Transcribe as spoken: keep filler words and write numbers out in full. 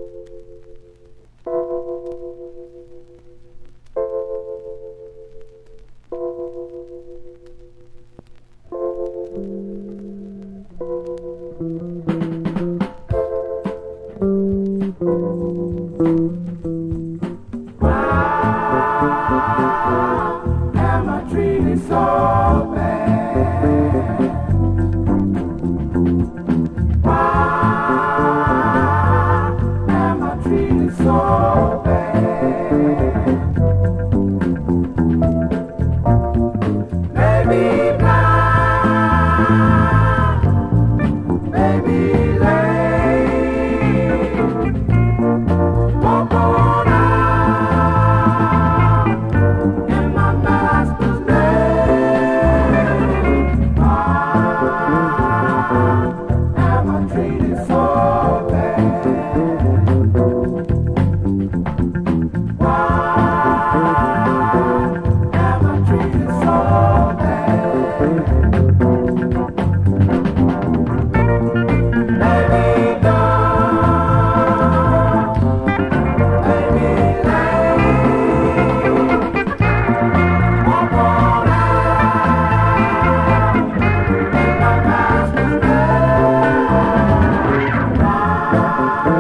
Am I treated so bad? Why am I treated so bad? Baby blind, baby lame, walk on out in my master's name. Why am I treated so bad? Why am I treated so bad? Baby gone, baby late, walk on out in my master's name. Why